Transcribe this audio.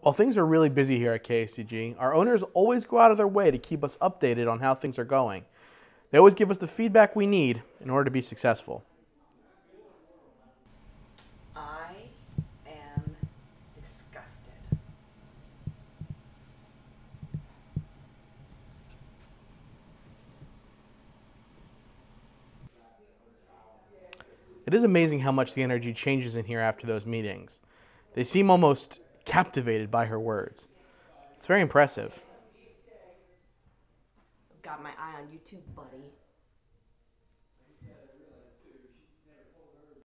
While things are really busy here at KACG, our owners always go out of their way to keep us updated on how things are going. They always give us the feedback we need in order to be successful. I am disgusted. It is amazing how much the energy changes in here after those meetings. They seem almost captivated by her words. It's very impressive. Got my eye on you too, buddy.